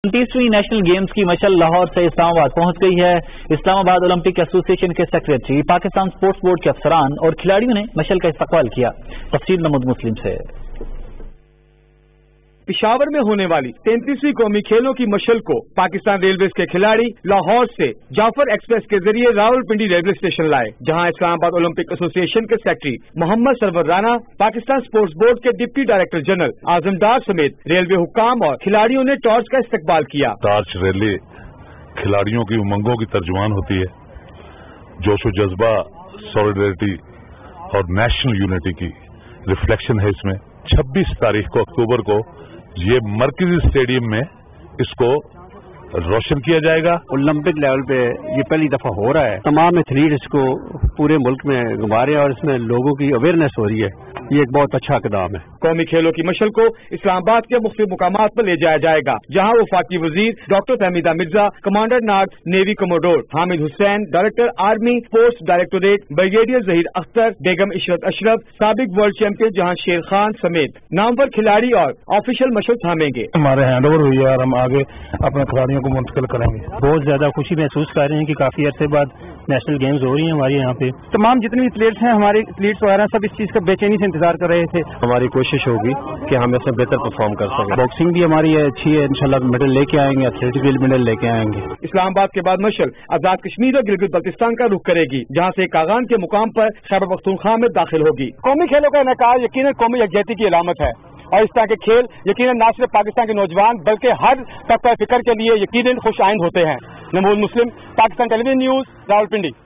29ویں national games کی مشعل لاہور سے اسلام آباد پہنچ گئی ہے۔ اسلام آباد اولمپک ایسوسی ایشن کے سیکریٹری، پاکستان سپورٹس بورڈ کے افسران اور کھلاڑیوں نے مشعل کا استقبال کیا۔ تفصیل نمود مسلم سے۔ پشاور میں ہونے والی 33ویں قومی کھیلوں کی مشعل کو پاکستان ریلویز کے کھلاڑی لاہور سے جعفر ایکسپریس کے ذریعے راولپنڈی ریلوے اسٹیشن لائے، جہاں اسلام آباد اولمپک ایسوسی ایشن کے secretary Muhammad Sarwar Rana, Pakistan sports board کے deputy director general Azam Dar سمیت ریلوے حکام اور کھلاڑیوں نے ٹارچ کا استقبال کیا۔ ٹارچ ریلی کھلاڑیوں کی امنگوں کی ترجمان ہوتی ہے، جوش و جذبہ، سولیڈریٹی اور نیشنل یونٹی کی ریفلیکشن ہے۔ اس میں 26 تاریخ کو اکتوبر کو یہ مرکزی اسٹیڈیم میں اس کو روشن کیا جائے گا۔ اولمپک لیول پہ یہ پہلی دفعہ ہو رہا ہے، تمام ایتھلیٹس کو پورے ملک میں گھما رہے ہیں اور اس میں لوگوں کی اویئرنیس ہو رہی ہے، یہ ایک بہت اچھا اقدام ہے۔ قومی کھیلوں کی مشعل کو اسلام آباد کے مختلف مقامات پر لے جایا جائے گا، جہاں وفاقی وزیر ڈاکٹر تحمیدہ مرزا، کمانڈر ناگ navy commodore Hamid Hussain, director army sports directorate brigadier Zaheer Akhtar, Begum Ishrat اشرف، سابق ورلڈ چیمپئن جہاں شیر خان سمیت نامور کھلاڑی اور آفیشل مشعل تھامیں گے۔ ہمارے ہینڈ اوور ہوئی ہے اور ہم آگے اپنے کھلاڑیوں کو منتقل کریں گے۔ بہت زیادہ خوشی محسوس کر رہے ہیں کہ کافی عرصے بعد نیشنل گیمز ہو رہی ہیں ہمارے یہاں پہ۔ تمام جتنے بھی ایتھلیٹس ہیں، ہمارے ایتھلیٹس وغیرہ سب اس چیز کا بے چینی سے انتظار کر رہے تھے۔ ہماری کوشش ہوگی کہ ہم اس میں بہتر پرفارم کر سکیں۔ باکسنگ بھی ہماری اچھی ہے، انشاءاللہ میڈل لے کے آئیں گے، ایتھلیٹکس بھی میڈل لے کے آئیں گے۔ اسلام آباد کے بعد مشعل آزاد کشمیر اور گلگت بلتستان کا رخ کرے گی، جہاں سے کاغان کے مقام پر خیبر پختونخوا میں داخل ہوگی۔ قومی کھیلوں کا انعقاد یقیناً قومی یکجہتی کی علامت ہے، اور اس طرح کے کھیل یقیناً نہ صرف پاکستان کے نوجوان بلکہ ہر طبقہ فکر کے لیے یقیناً خوش آئند ہوتے ہیں۔ نمود مسلم، Pakistan television news, Rawalpindi.